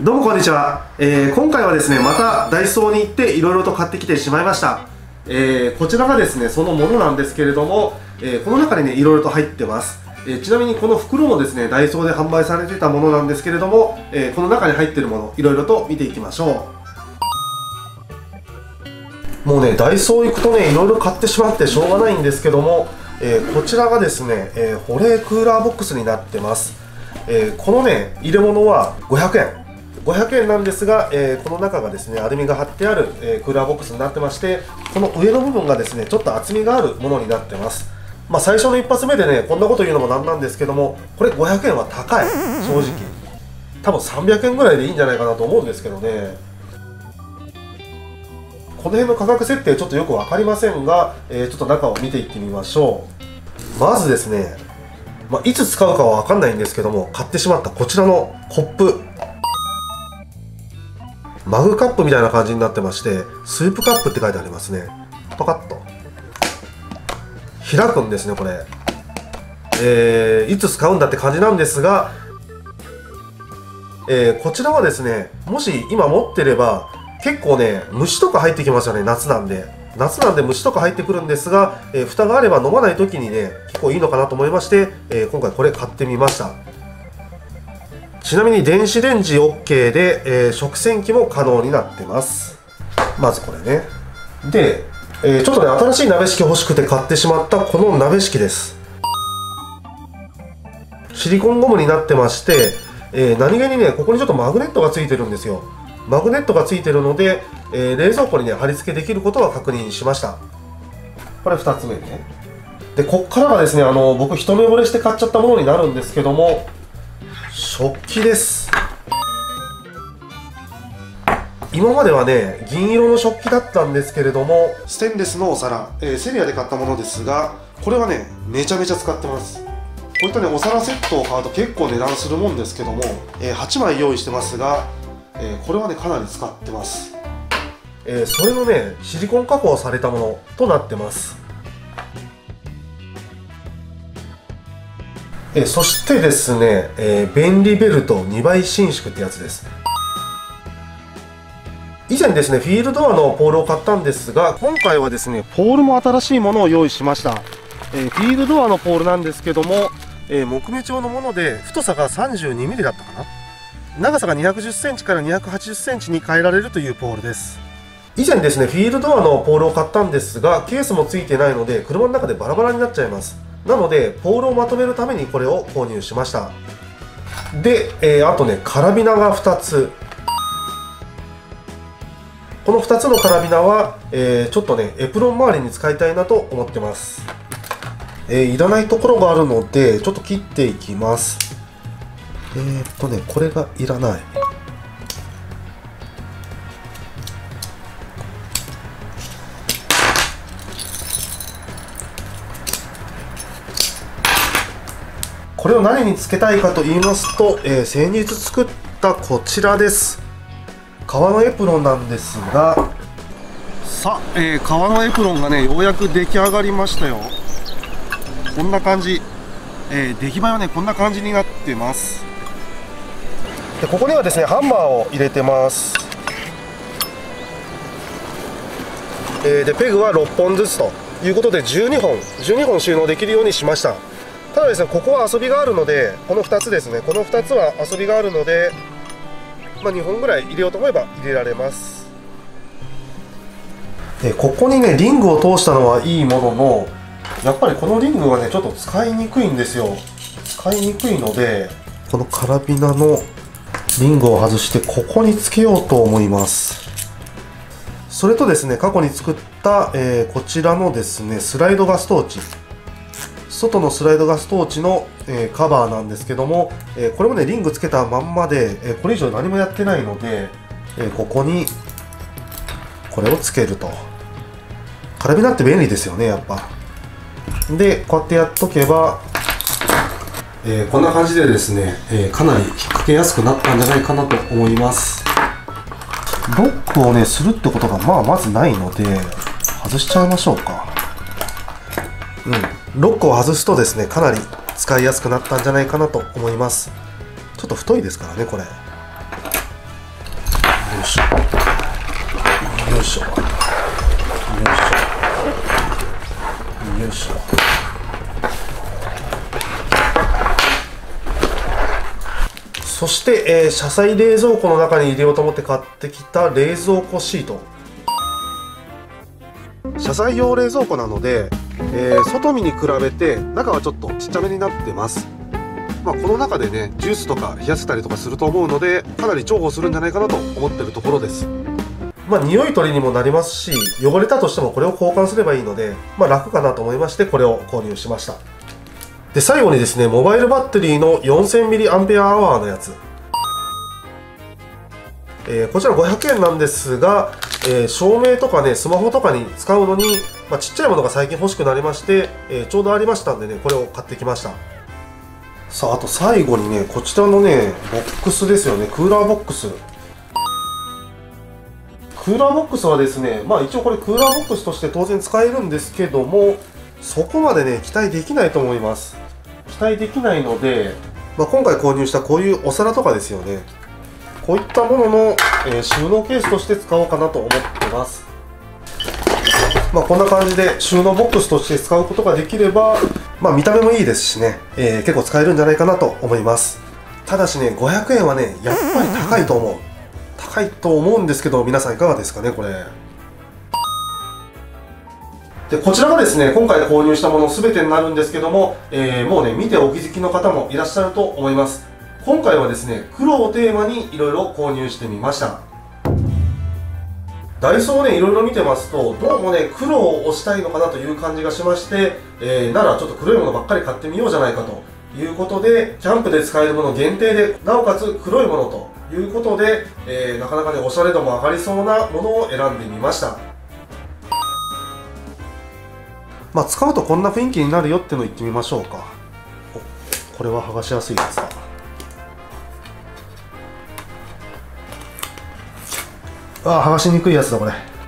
どうもこんにちは、今回はですねまたダイソーに行っていろいろと買ってきてしまいました。こちらがですねそのものなんですけれども、この中にねいろいろと入ってます。ちなみにこの袋もですねダイソーで販売されてたものなんですけれども、この中に入ってるものいろいろと見ていきましょう。もうねダイソー行くとねいろいろ買ってしまってしょうがないんですけども、こちらがですね、保冷クーラーボックスになってます。このね入れ物は500円なんですが、この中がですねアルミが貼ってある、クーラーボックスになってまして、この上の部分がですねちょっと厚みがあるものになってます。最初の一発目でねこんなこと言うのもなんなんですけども、これ500円は高い。正直多分300円ぐらいでいいんじゃないかなと思うんですけどね。この辺の価格設定ちょっとよく分かりませんが、ちょっと中を見ていってみましょう。まずですね、いつ使うかは分かんないんですけども、買ってしまったこちらのコップ、マグカップみたいな感じになってまして、スープカップって書いてありますね。パカッと開くんですねこれ。いつ使うんだって感じなんですが、こちらはですねもし今持ってれば結構ね虫とか入ってきますよね。夏なんで虫とか入ってくるんですが、蓋があれば飲まない時にね結構いいのかなと思いまして、今回これ買ってみました。ちなみに電子レンジ OK で、食洗機も可能になってます。まずこれね。で、ちょっとね新しい鍋敷き欲しくて買ってしまったこの鍋敷きです。シリコンゴムになってまして、何気にねここにちょっとマグネットがついてるんですよ。マグネットがついてるので、冷蔵庫にね貼り付けできることは確認しました。これ2つ目ね。でこっからがですね僕一目惚れして買っちゃったものになるんですけども、食器です。今まではね銀色の食器だったんですけれども、ステンレスのお皿、セリアで買ったものですが、これはねめちゃめちゃ使ってます。こういったねお皿セットを買うと結構値段するもんですけども、8枚用意してますが、これはねかなり使ってます。それのねシリコン加工されたものとなってます。そしてですね、便利ベルト2倍伸縮ってやつです。以前ですねフィールドアのポールを買ったんですが、今回はですねポールも新しいものを用意しました。フィールドアのポールなんですけども、木目調のもので太さが 32mm だったかな。長さが210センチから280センチに変えられるというポールです。以前ですねフィールドアのポールを買ったんですが、ケースもついてないので車の中でバラバラになっちゃいます。なのでポールをまとめるためにこれを購入しました。で、あとねカラビナが2つ。この2つのカラビナは、ちょっとねエプロン周りに使いたいなと思ってます。いらないところがあるのでちょっと切っていきます。これがいらない。これを何につけたいかと言いますと、先日作ったこちらです。革のエプロンなんですが、さあ、革のエプロンがねようやく出来上がりましたよ。こんな感じ、出来栄えはねこんな感じになってます。でここにはですねハンマーを入れてます。でペグは6本ずつということで12本収納できるようにしました。ただですねここは遊びがあるので、この2つですね、この2つは遊びがあるので、2本ぐらい入れようと思えば入れられます。でここにねリングを通したのはいいものの、やっぱりこのリングはねちょっと使いにくいんですよ。使いにくいのでこのカラビナのリングを外してここにつけようと思います。それとですね過去に作った、こちらのですねスライドガストーチ、外のスライドガストーチの、カバーなんですけども、これもねリングつけたまんまで、これ以上何もやってないので、ここにこれをつけると。カラビナって便利ですよねやっぱ。でこうやってやっとけば、こんな感じでですね、かなり引っ掛けやすくなったんじゃないかなと思います。ロックをねするってことがまずないので外しちゃいましょうか。ロックを外すとですねかなり使いやすくなったんじゃないかなと思います。ちょっと太いですからねこれ。 しょよいしょよいしょよいしょ。そして、車載冷蔵庫の中に入れようと思って買ってきた冷蔵庫シート。車載用冷蔵庫なので、外見に比べて中はちょっとちっちゃめになってます。この中でねジュースとか冷やせたりとかすると思うので、かなり重宝するんじゃないかなと思ってるところです。匂い取りにもなりますし、汚れたとしてもこれを交換すればいいので、楽かなと思いましてこれを購入しました。で最後にですね、モバイルバッテリーの 4000mAh のやつ、こちら500円なんですが、照明とかねスマホとかに使うのに、ちっちゃいものが最近欲しくなりまして、ちょうどありましたんでね、これを買ってきました。さあ、あと最後にね、こちらのねボックスですよね、クーラーボックス。クーラーボックスはですね、一応これクーラーボックスとして当然使えるんですけども、そこまでね期待できないと思います。期待できないので、今回購入したこういうお皿とかですよね、こういったものの、収納ケースとして使おうかなと思ってます。こんな感じで収納ボックスとして使うことができれば、見た目もいいですしね、結構使えるんじゃないかなと思います。ただしね、500円はねやっぱり高いと思う。高いと思うんですけど、皆さんいかがですかね、これ。でこちらがですね、今回購入したもの全てになるんですけども、もうね見てお気づきの方もいらっしゃると思います。今回はですね、黒をテーマにいろいろ購入してみました。ダイソーをねいろいろ見てますと、どうもね黒を推したいのかなという感じがしまして、ならちょっと黒いものばっかり買ってみようじゃないかということで、キャンプで使えるもの限定でなおかつ黒いものということで、なかなかねおしゃれ度も上がりそうなものを選んでみました。使うとこんな雰囲気になるよっていうのを言ってみましょうか。これは剥がしやすいやつだ。剥がしにくいやつだこれ。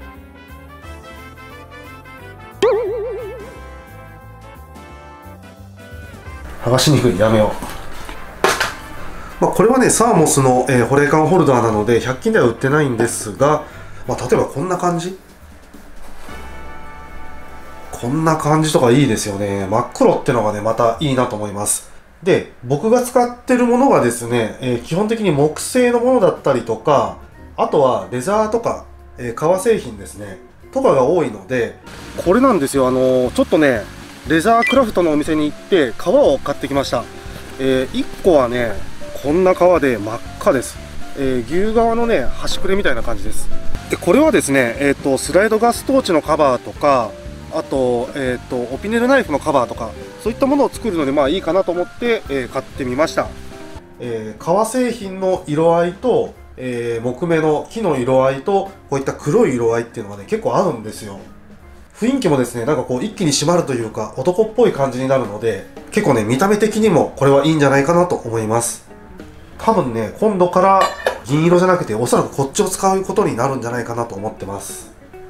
剥がしにくい、やめよう。これはねサーモスの、保冷感ホルダーなので100均では売ってないんですが、例えばこんな感じ、こんな感じとかいいですよね。真っ黒ってのがねまたいいなと思います。で僕が使ってるものがですね、基本的に木製のものだったりとか、あとはレザーとか、革製品ですねとかが多いので、これなんですよ。ちょっとねレザークラフトのお店に行って革を買ってきました。1個はねこんな革で真っ赤です。牛革のね端くれみたいな感じです。でこれはですね、スライドガストーチのカバーとか、あと、オピネルナイフのカバーとか、そういったものを作るのでいいかなと思って、買ってみました。革製品の色合いと、木目の木の色合いとこういった黒い色合いっていうのがね結構合うんですよ。雰囲気もですね、なんかこう一気に締まるというか男っぽい感じになるので、結構ね見た目的にもこれはいいんじゃないかなと思います。多分ね今度から銀色じゃなくておそらくこっちを使うことになるんじゃないかなと思ってます。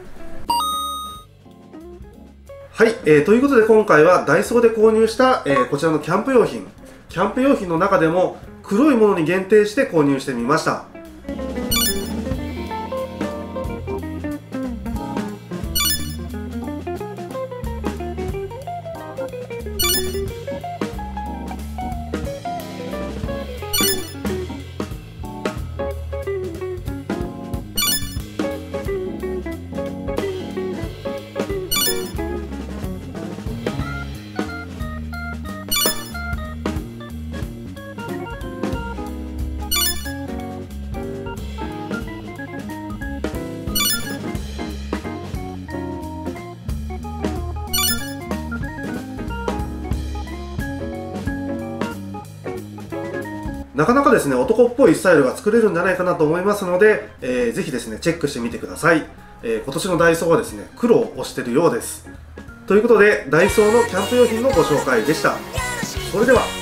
はい、ということで今回はダイソーで購入した、こちらのキャンプ用品の中でも黒いものに限定して購入してみました。なかなかですね男っぽいスタイルが作れるんじゃないかなと思いますので、ぜひですねチェックしてみてください。今年のダイソーはですね黒を推しているようです。ということでダイソーのキャンプ用品のご紹介でした。それでは。